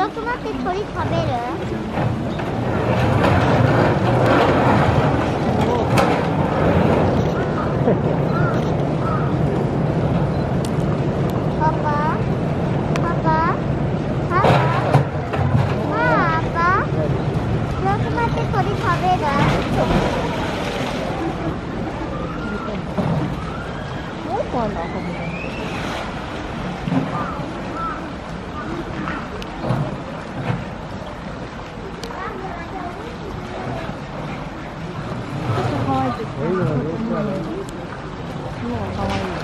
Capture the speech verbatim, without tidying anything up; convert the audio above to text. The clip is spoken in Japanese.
ょっと待って、鳥食べる？パパパパパパパパちょっと待って、鳥食べる？もうこんな遊びだ。可愛いですね。今は可愛い。